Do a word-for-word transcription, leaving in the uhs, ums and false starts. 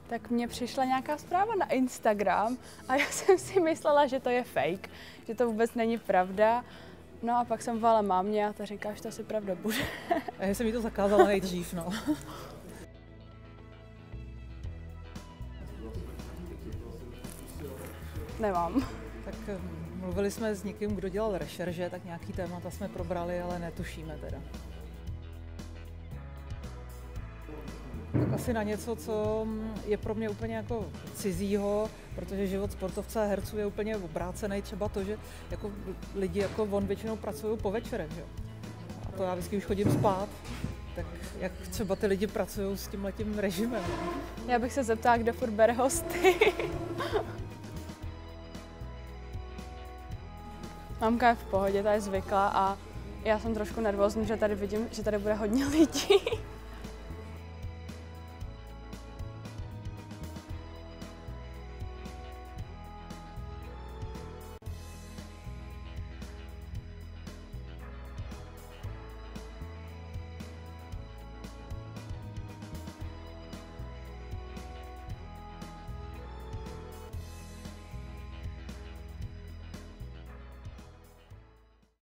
Tak mně přišla nějaká zpráva na Instagram a já jsem si myslela, že to je fake, že to vůbec není pravda. No a pak jsem volala mámě a ta říká, že to asi pravda bude. Já jsem jí to zakázala nejdřív, no. Nemám. Tak mluvili jsme s někým, kdo dělal rešerže, tak nějaký témata jsme probrali, ale netušíme teda. Tak asi na něco, co je pro mě úplně jako cizího, protože život sportovce a herců je úplně obrácený. Třeba to, že jako lidi jako on většinou pracují po večerech, že? A to já vždycky už chodím spát. Tak jak třeba ty lidi pracují s tímhletím režimem? Já bych se zeptala, kdo furt bere hosty. Mamka je v pohodě, ta je zvyklá a já jsem trošku nervózní, že tady vidím, že tady bude hodně lidí.